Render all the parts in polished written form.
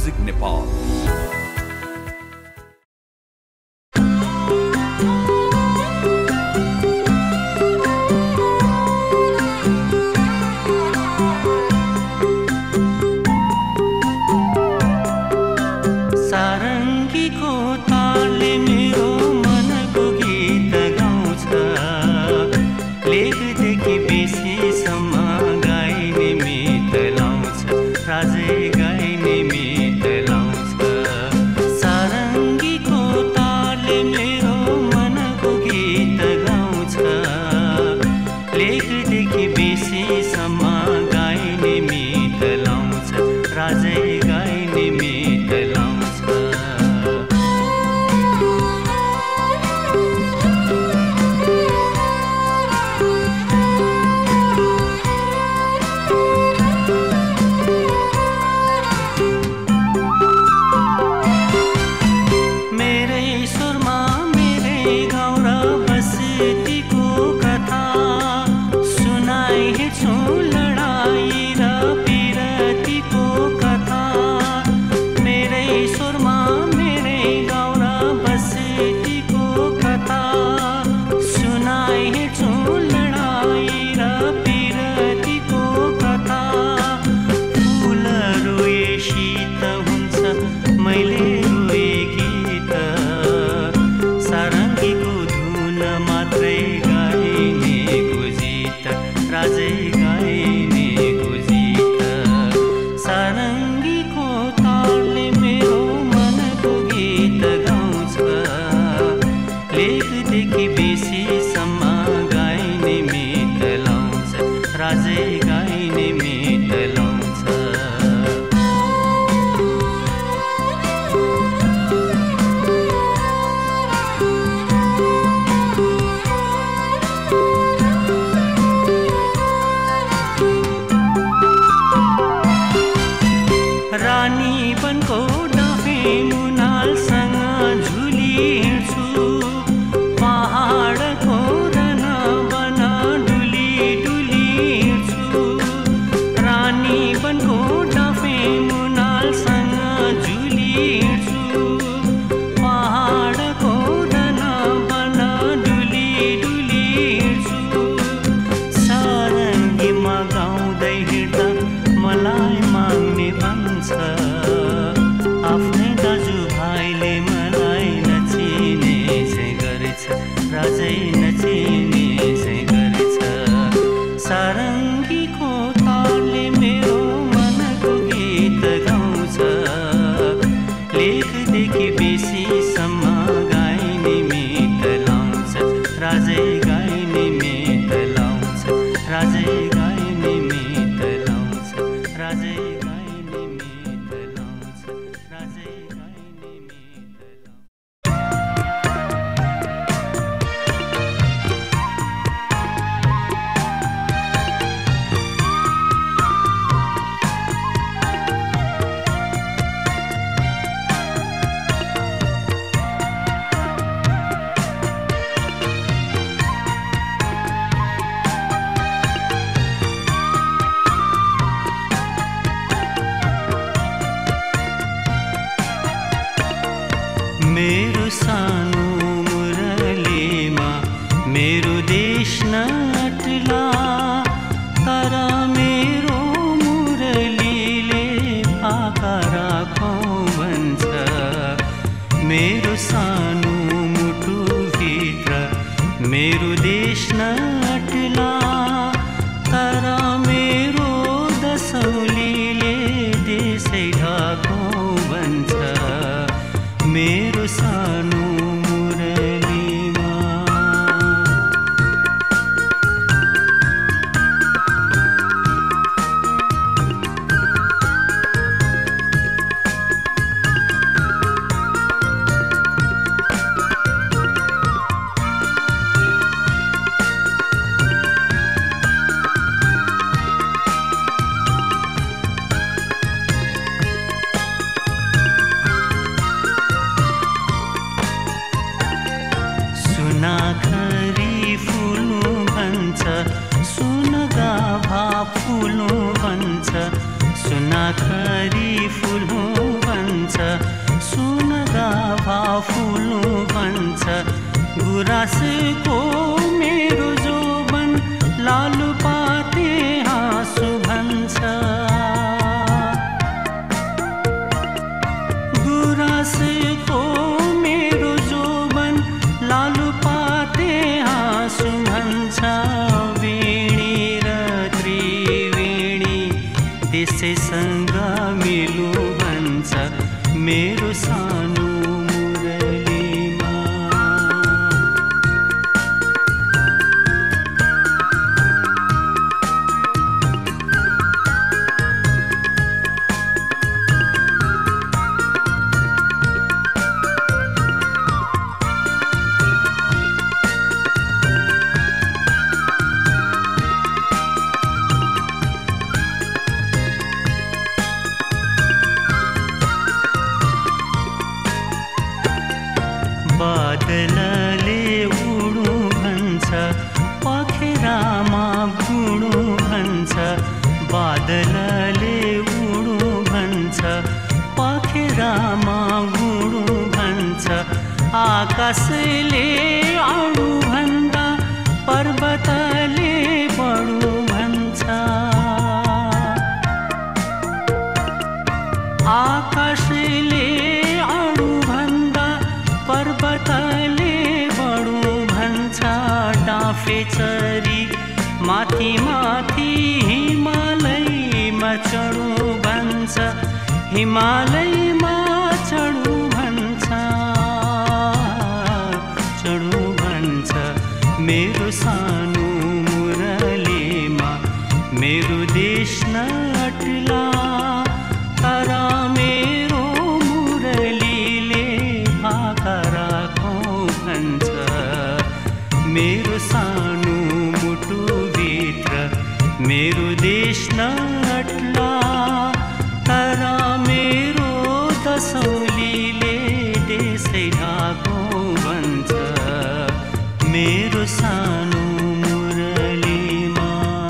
Music Nepal. सारङ्गीको तालले मेरो मनको गीत गाउँछ, लेखदेखि बेसीसम्म गाइने मित लाउँछ, राजै गाइने मित लाउँछ। सारङ्गीको तालले मेरो मनको गीत गाउँछ, लेखदेखि बेसीसम्म गाइने मित लाउँछ, राजै गाइने मित लाउँछ। मेरो सानो मुरलीमा मेरो देश नटला, तर मेरो मुरलीले पाका राखौँ भन्छ। मेरो सानो मुटुभित्र मेरो देश नटला, तर मेरो दसौलीले देशै ढाकौँ भन्छ। मेरो सानो मुरलीमा गुराँसको मेरो जोबन लालुपाते हाँसु भन्छ। गुराँसको मेरो जोबन लालुपाते हाँसु भन्छ। वेणी र त्रिवेणी त्यसैसँग मिलु भन्छ मेरो सानो मुरलीमा। बादलले उडु भन्छ पखेरामा गुडु भन्छ। बादलले उडु भन्छ पखेरामा गुडु भन्छ। आकाशले आडु भन्दा पर्वतले बढु भन्छ। आकाशले आडु भन्दा पर्वतले बढु भन्छ। डाँफे चरी माथि माथि हिमालयमा चढु भन्छ। हिमालयमा चढु भन्छ। चढु भन्छ मेरो सानो मुरलीमा। मेरो देश नअट्ला तर मेरो मुरलीले भाका राखौँ भन्छ। मेरो सानो मुटुभित्र मेरो देश नअट्ला तर मेरो दसौलीले देशै ढाकौँ भन्छ मेरो सानो मुरलीमा।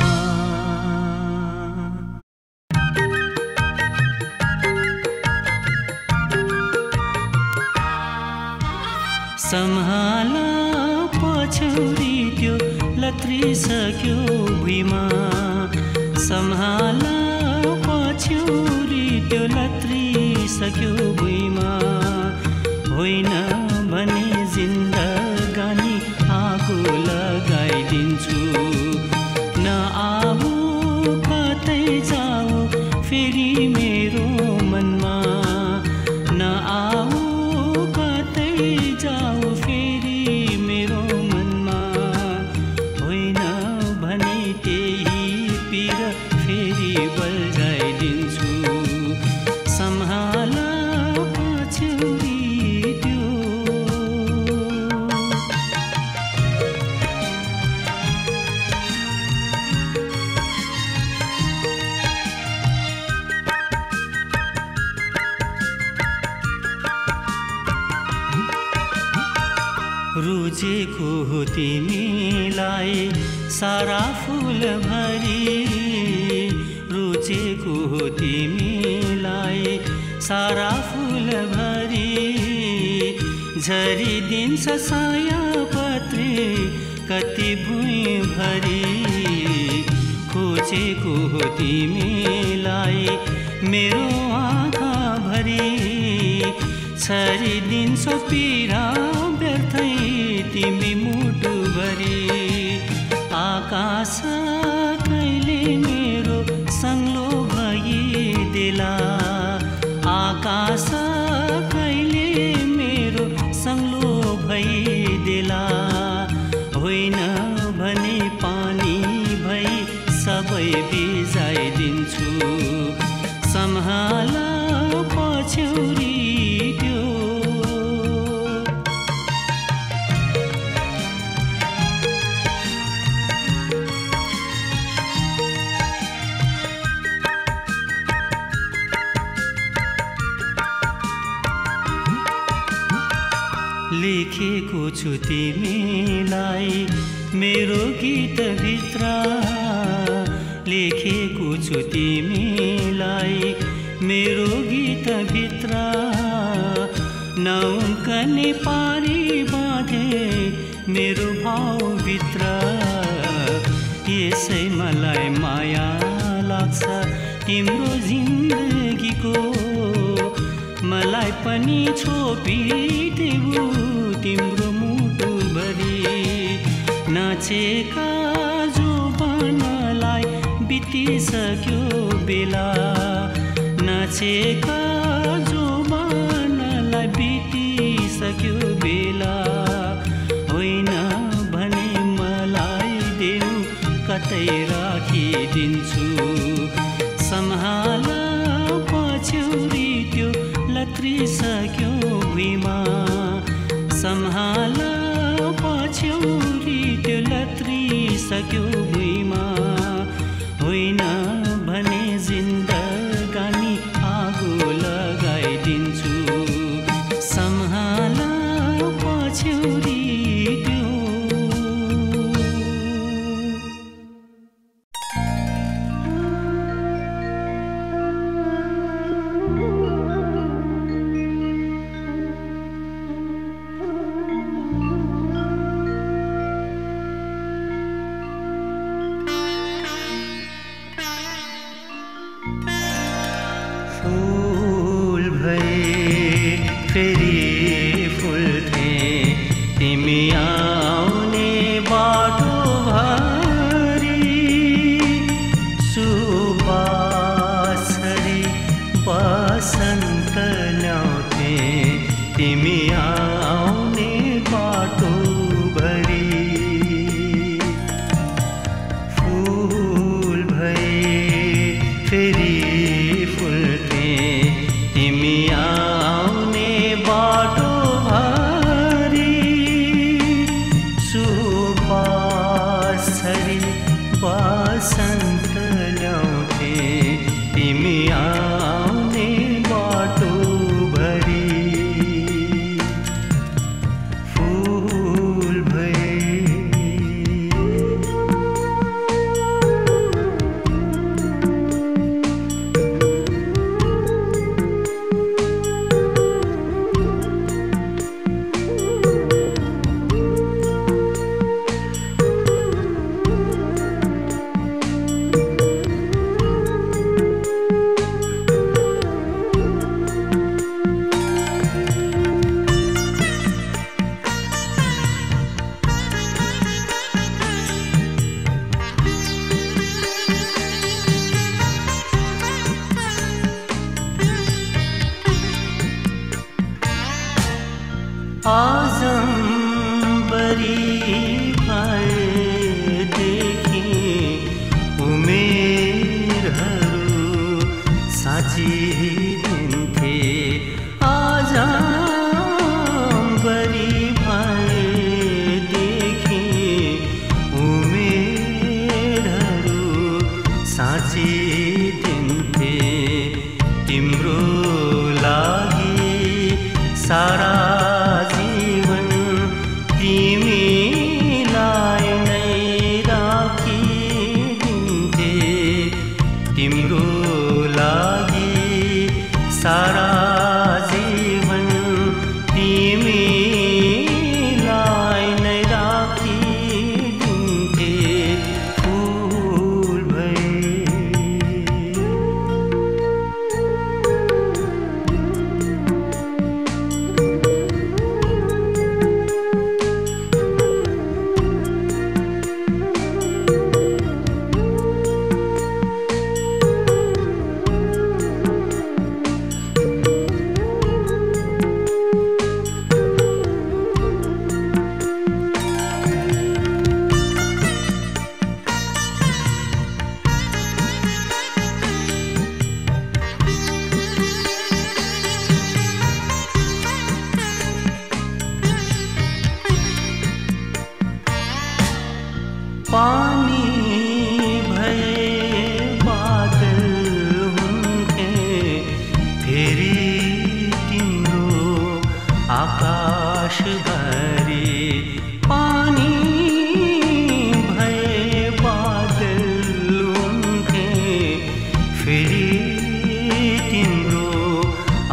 सम्हाला पछौरी त्यो लत्रिसक्यो भुइँमा। सम्हाला पछौरी त्यो लत्रिसक्यो भुइँमा। होइन भने जिन्दगानी आगो लगाइदिन्छु। नआऊ कतै जाऊ फेरि मेरो मनमा। नआऊ कतै जाऊ फेरि मेरो मनमा। होइन भने त्यही पिर फेरि बल्झाइदिन्छु। सम्हाल पछौरी त्यो। रुचेको हो तिमीलाई सारा फुल भरी। रुचेको हो तिमीलाई सारा फुल भरी। झरिदिन्छ सयपत्री कति भुइँभरि। खोजेको हो तिमीलाई मेरो आँखा भरी। छरिदिन्छ पीडा व्यर्थै तिमी मुटुभरि। आकाश कहिले मेरो सङ्लो भइदेला। आकाश कहिले मेरो सङ्लो भइदेला। होइन भने पानी भई सबै भिजाइदिन्छु। सम्हाल पछौरी त्यो। लेखेको छु तिमीलाई मेरो गीतभित्र। लेखेको छु तिमीलाई मेरो गीतभित्र। नौकने पारी बाँधे मेरो भावभित्र यसै मलाई माया लाग्छ तिम्रो जिन्दगीको मलाई पनि छोपिदेऊ तिम्रो मुटुभरि नाचेका जोबनलाई बितिसक्यो बेला नाचेका जोबनलाई बितिसक्यो बेला होइन भने मलाई देऊ कतै राखिदिन्छु सम्हाल पछ्यौरी त्यो लत्रिसक्यो भुइँमा सम्हाल पछ्यौरी त्यो लत्रिसक्यो भुइँमा होइन भने जिन्दगानी आगो लगाइदिन्छु सम्हाल पछ्यौरी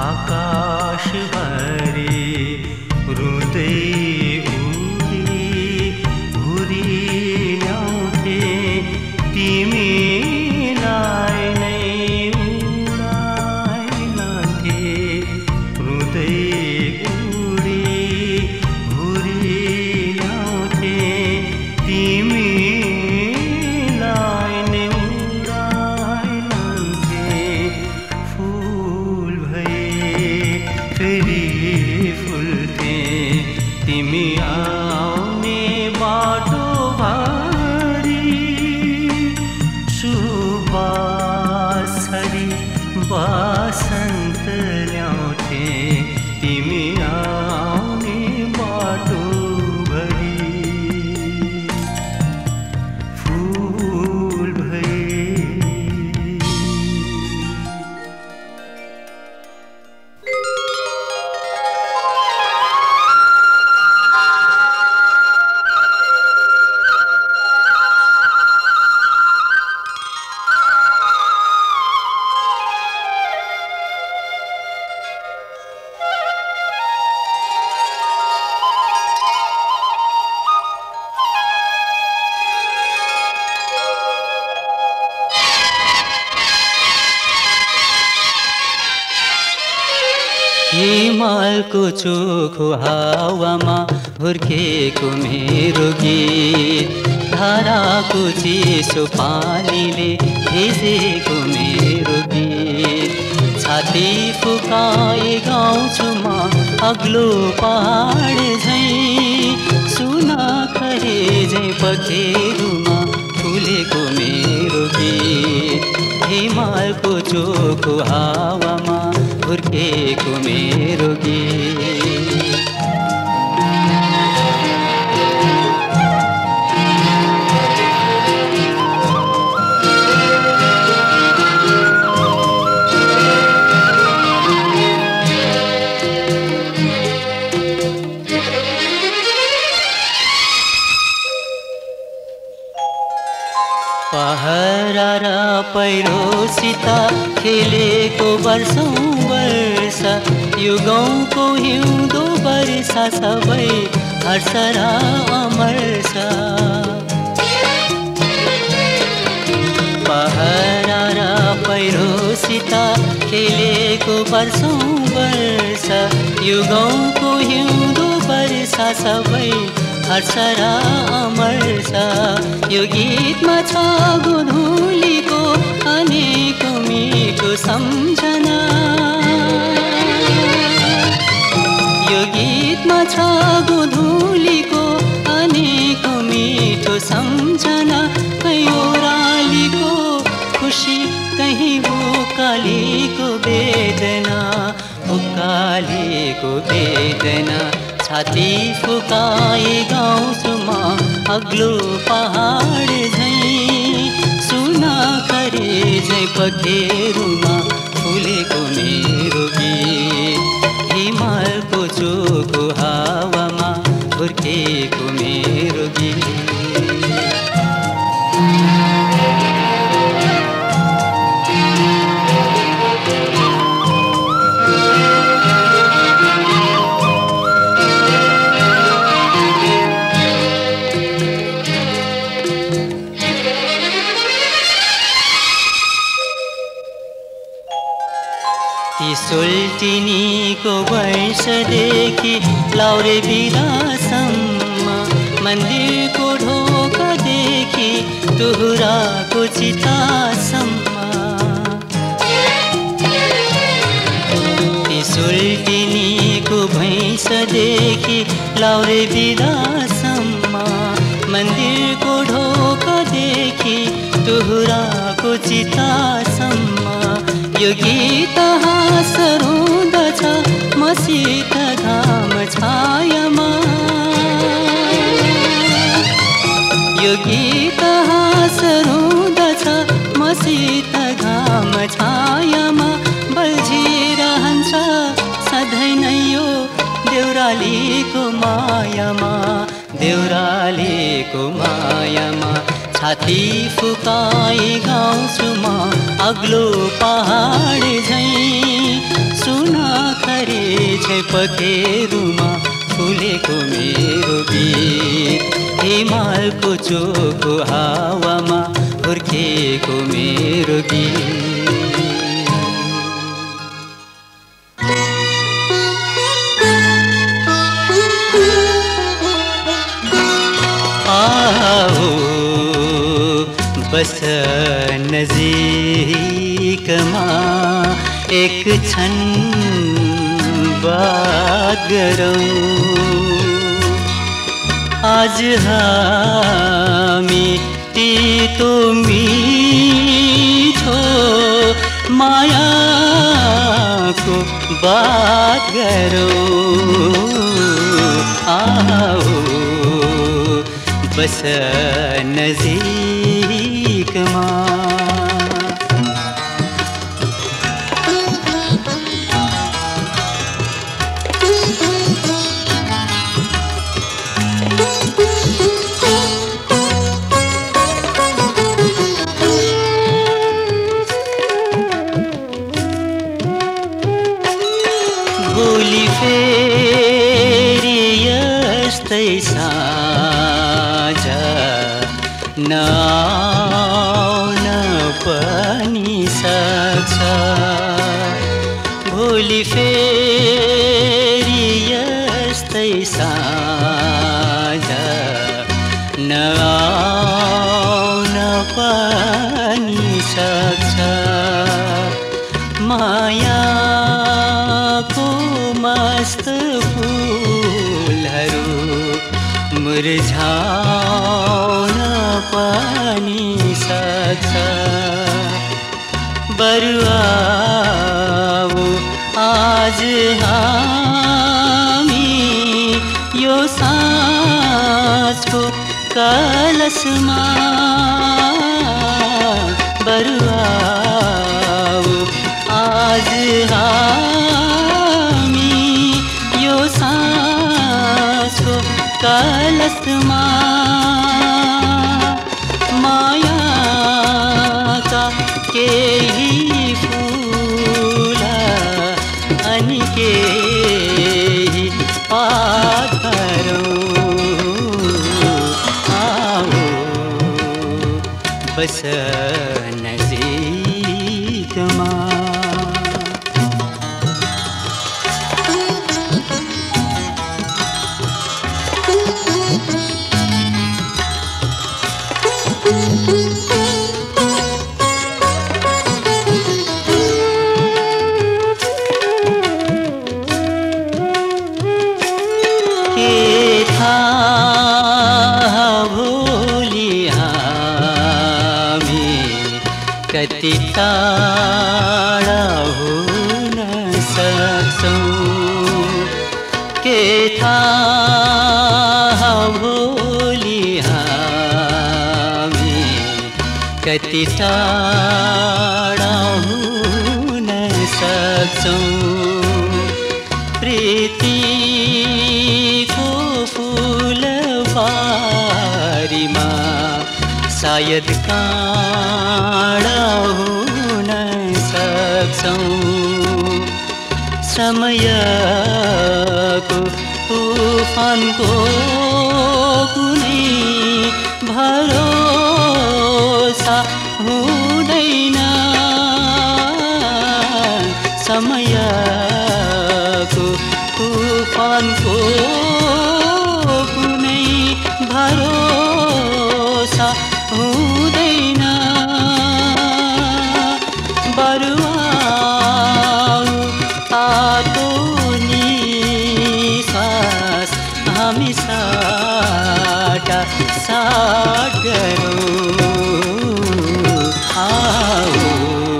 आकाश भरे रुँदै उडी हिमालको चोखो हावामा हुर्केको मेरो गीत, धाराको चिसो पानीले भिजेको मेरो गीत। छाती फुकाए गाउँछु म अग्लो पहाड झैँ, सुना खरे झैँ पखेरुमा फुलेको मेरो गीत। हिमालको चोखो हावामा हुर्केको मेरो गीत। पहरा र पहिरोसित खेलेको वर्षौं वर्ष, यो गाउँको हिउँदो वर्षा सबै हर्ष र अमर्ष। पहरा र पहिरोसित खेलेको वर्षौं वर्ष, यो गाउँको हिउँदो वर्षा सबै हर्ष र अमर्ष। यो गीतमा छ गोधुलीको अनेकौं मिठो सम्झना, यो गीतमा छ गोधुलीको अनेकौं मिठो सम्झना। कहीँ ओह्रालीको खुसी, कहीँ उकालीको वेदना, उकालीको वेदना। छाती फुकाए गाउँछु म अग्लो पहाड झैँ, सुना खरे झैँ पखेरुमा फुलेको मेरो गीत। हिमालको चोखो हावामा हुर्केको मेरो गीत। सोल्टिनीको वर्षदेखि लाउरे बिरासम्म, मन्दिरको ढोकादेखि टुहुराको चितासम्म। सोल्टिनीको भैँसदेखि लाउरे बिरासम्म, मन्दिरको ढोकादेखि टुहुराको चितासम्म। यो गीत हाँस रुँदछ मसित घाम छायामा, यो गीत हाँस रुँदछ मसित घाम छायामा। बल्झिरहन्छ सधैँ नै यो देउरालीको मायामा, देउरालीको मायामा। छाती फुकाए गाउँछु म अग्लो पहाड झैँ, सुना खरे झैँ पखेरुमा फुलेको मेरो गीत। हिमालको चोखो हावामा हुर्केको मेरो गीत। आओ बस नजीकमा एक क्षण बात गरौँ, आज हामी तीतो मीठो मायाको बात गरौँ। आओ बस नजीकमा। भोलि फेरि यस्तै साँझ नआउन पनि सक्छ, भोलि फेरि साँझ नआउन पनि सक्छ मायाको मस्त फुलहरू मुरझाउन पनि सक्छ बरुआऊ आज हामी यो साँझको कलशमा बरुआऊ आज हामी यो साँझको कलशमा मायाका केही फूल अनि केही पातहरू आओ बस नजिकमा कति टाढा हुन सक्छौँ के थाहा भोलि हामी कति टाढा हुन सक्छौँ प्रीतिको फुलबारीमा सायद काँडा हुन सक्छौँ समयको तुफानको कुनै भरोसा हुँदैन समयको तुफानको कुनै भरोसा हुँदैन बरुआऊ तातो निश्वास हामी साटा साट गरौँ आओ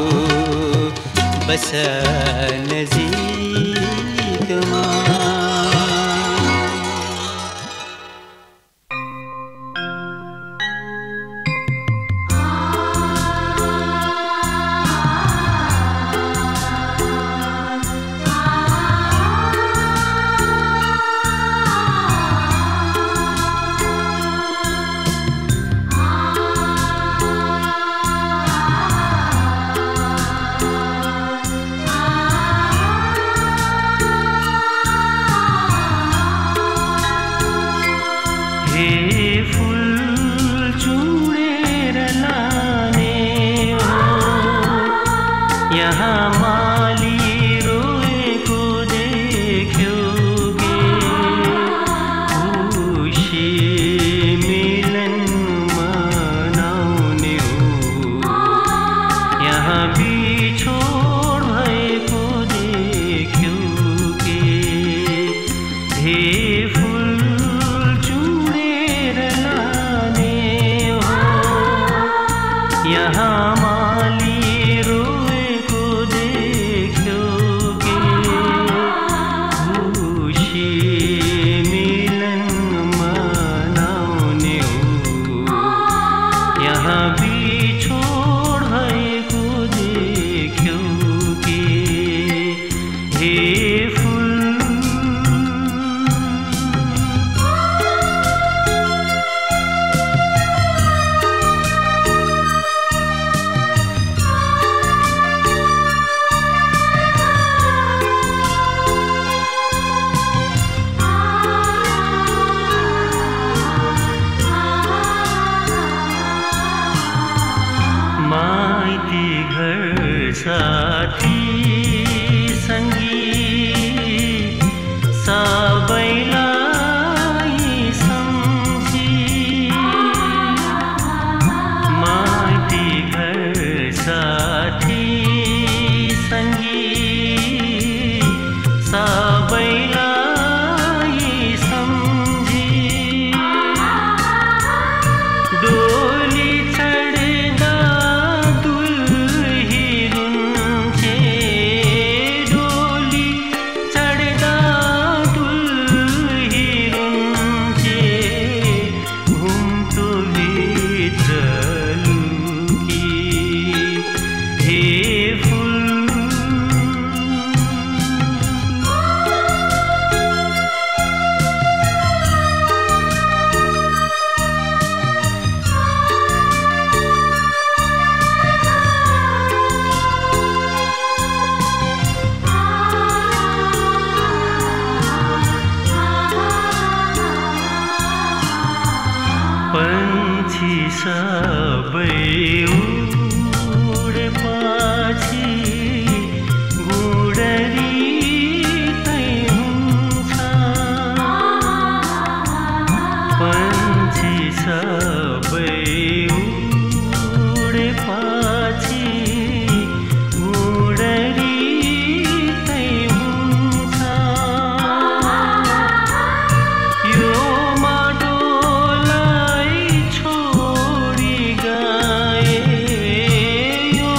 बस नजिकमा साथी संगी सबैलाई पंछी सबै उडेपछि गुडरी तै हुन्छ पंछी सबै उडेपछि गुडरी तै हुन्छ यो माटोलाई छोडी गए यो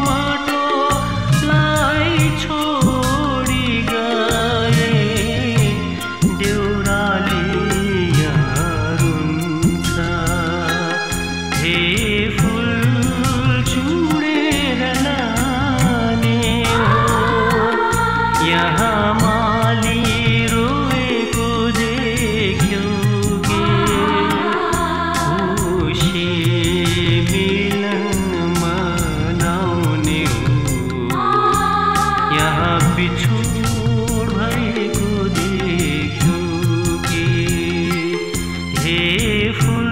माटोलाई छोडी गए देउराली रुन्छ हे फुल चुडेर लाने यहाँ माली रोएको देख्यो के खुसी मिलन मनाउने हो यहाँ बिछोड भएको देख्यो के हे फुल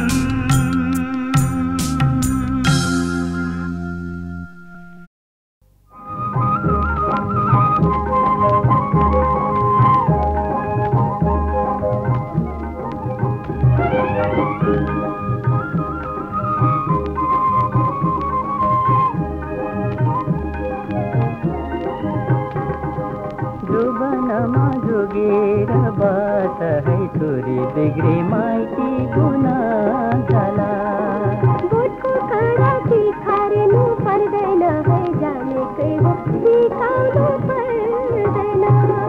जोबनमा जोगेर बात है छोरी बिग्रे माइती गुना जाला बोटको काँडा तिखार्नु पर्दैन है जानेकै हो सिकाउनु पर्दैन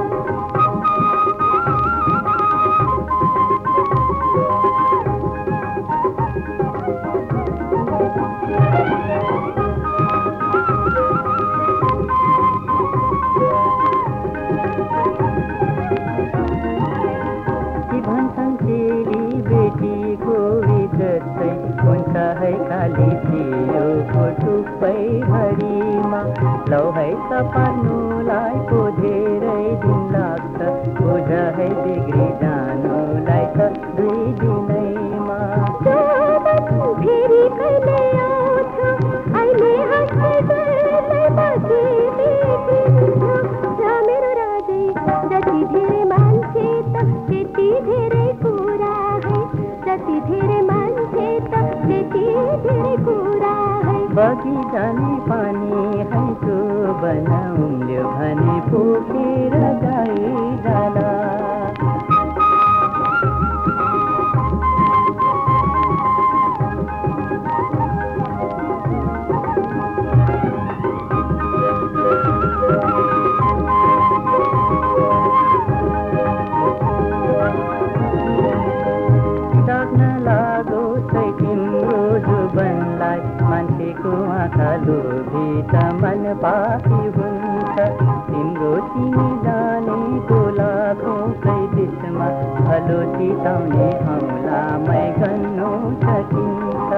भन्छन् चेली बेटीको इज्जतै हुन्छ है खाली सियोको टुप्पै भरिमा लौ है त पार्नुलाई पो धेरै दिन लाग्छ बोझ है बिग्री जानुलाई त 2 दिनैमा फेरि कहिले आउँछ अहिले हाँस्दै बसी मेरो राजै जति धेरै मान्छे त त्यति धेरै कुरा है जति धेरै मान्छे त त्यति धेरै कुरा है बगी जाने पानी है जो बनाउल्यो भने पोखेर गए जाला डाक्न लागो छै तिम्रो जुबनलाई मान्छेको आँखा लोभी त मन पापी हुन्छ तिम्रो चिनी जानेको लाखौँकै बिचमा भलो चिताउने औँलामै गन्नु सकिन्छ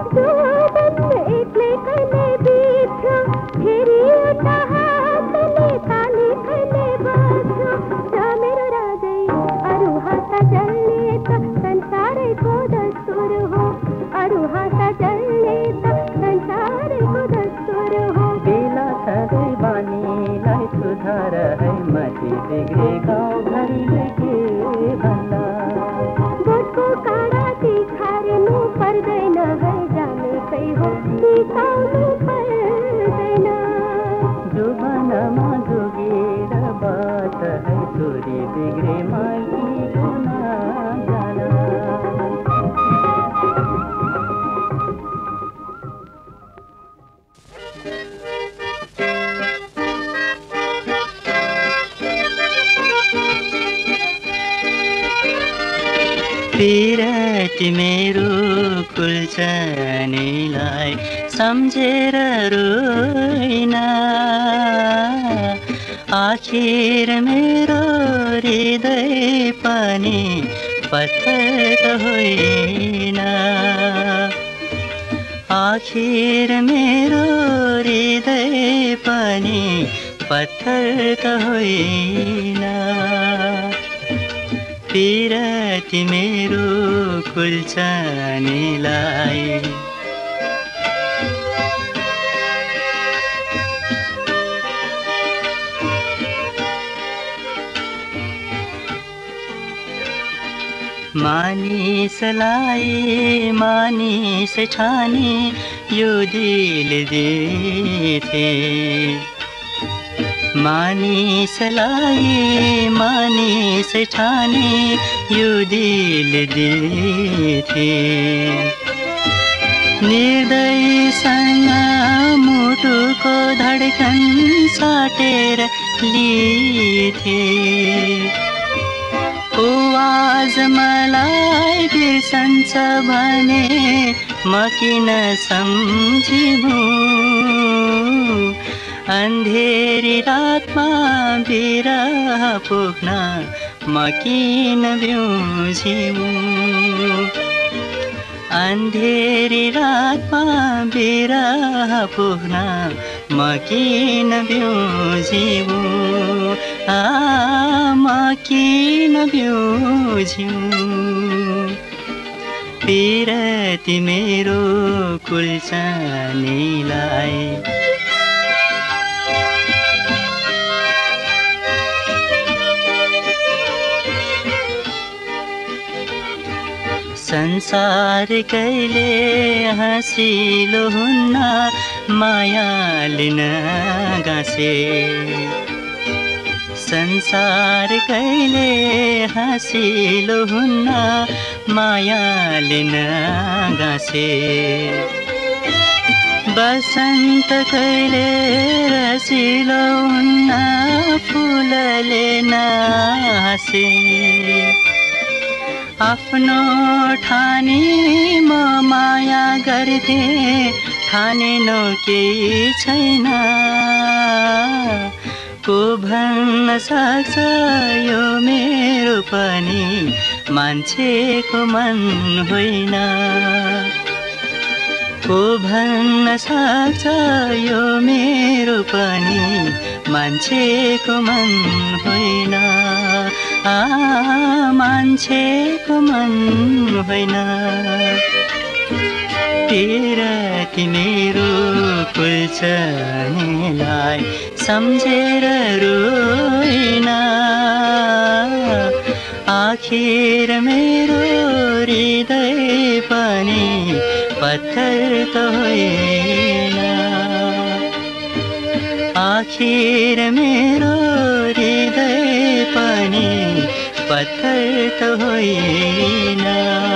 एक्लै कहिले बित्छ फेरि एउटा हातले ताली कहिले बज्छ मेरो राजै अरू हात जल्ने त संसारैको दस्तुर हो अरू हात जल्ने त संसारैको दस्तुर हो बेला सधैँ बानीलाई सुधार है मती बिग्रे गाउँघरीले के भन्दा बोटको काँडा तिखार्नु पर्दैन है जानेकै हो सिकाउनु पर्दैन जुबनमा जोगेर बात है छोरी बिग्रे माइती गुना जाला पिराती मेरो कुल्चनीलाई सम्झेर रोइन आखिर मेरो हृदय पनि पत्थर त होइन आखिर मेरो हृदय पनि पत्थर त होइन पिरती मेरो कुल्चनीलाई मानिसलाई मानिस ठानी यो दिल दिथे मानिसलाई मानिस ठानी यो दिल दिथे निर्दयसँग मुटुको धड्कन साटेर लिथे ओ आज मलाई बिर्सन्छ भने म किन सम्झिनु अन्धेरी रातमा बिरह पुग्न म किन बिउजिनु अन्धेरी रातमा बिरह पुग्न म किन बिउजिनु म किन बिउजिनु पिरती मेरो कुल्चनीलाई संसार कहिले हँसिलो हुन्न मायाले नगाँसे संसार कहिले हँसिलो हुन्न मायाले नगाँसे बसन्त कहिले रसिलो हुन्न फुलले नहाँसे आफ्नो ठानी म माया गर्थे ठानेनो केही छैन को भन्न सक्छ यो मेरो पनि मान्छेको मन होइन को भन्न सक्छ यो मेरो पनि मान्छेको मन होइन मान्छेको मन होइन पिरती मेरो कुल्चनीलाई सम्झेर रोइन आखिर मेरो हृदय पनि पत्थर त होइन आखिर मेरो हृदय पनि पत्थर त होइन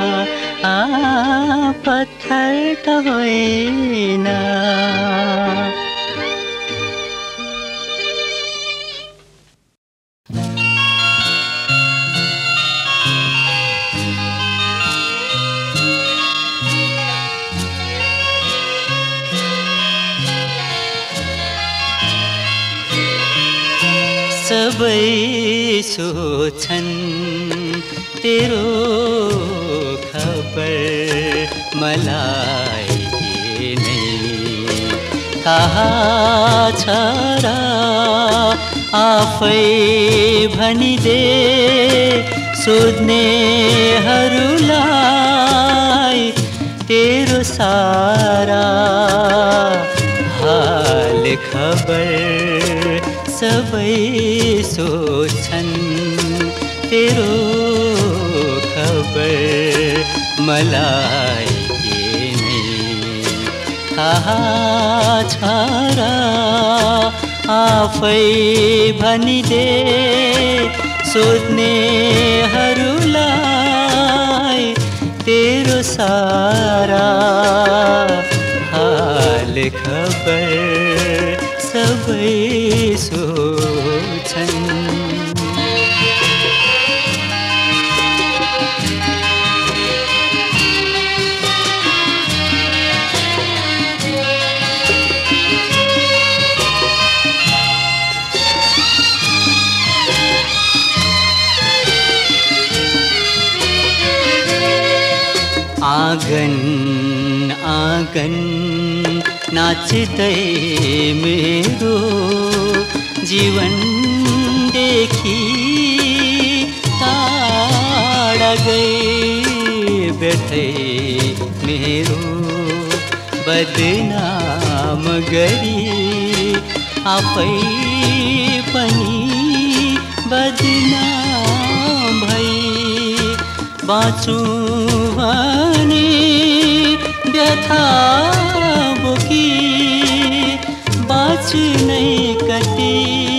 पत्थर त होइन सबै सोच्छन् तेरो खबर मलाई नै थाहा छ र आफै भनिदे सोध्नेहरूलाई तेरो सारा हाल खबर सबै सोच्छन् तेरो खबर मलाई नै थाहा छ र आफै भनिदे सोध्नेहरूलाई तेरो सारा हाल खबर सबै सोच्छन् आँगन आँगन नाच्दै मेरो जीवन देखी लगै बैठे मेरो बदनाम गरी आफै पनि बदनाम भई बाँचौँ भने व्यथा बोकी बाँच्नै कति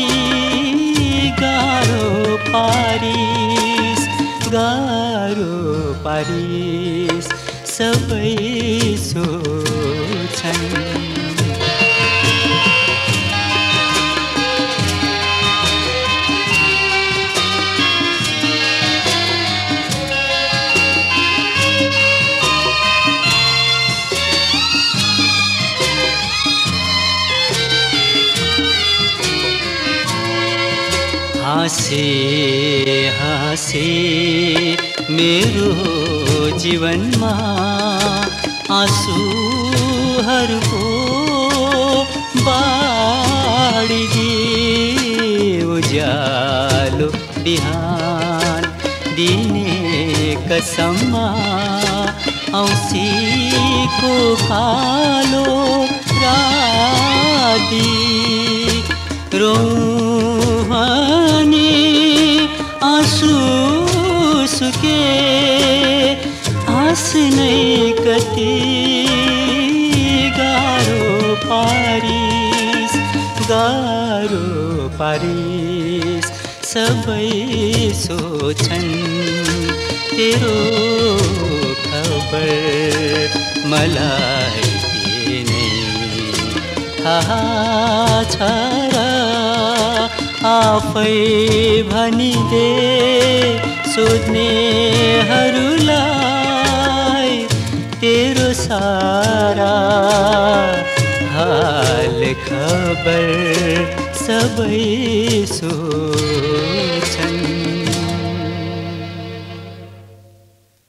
गाह्रो पारिस सबै सोच्छन्। हाँसे हाँसे मेरो जीवनमा आँसुहरूको बाढी उज्यालो बिहान दिने कसममा औँसीको कालो राती रोहानी आँसु सुके हाँस्नै कति गाह्रो पारिस सबै सोच्छन्। तेरो खबर मलाई नै थाहा छ र आफै भनिदे सोध्नेहरूलाई तेरो सारा हाल खबर सबै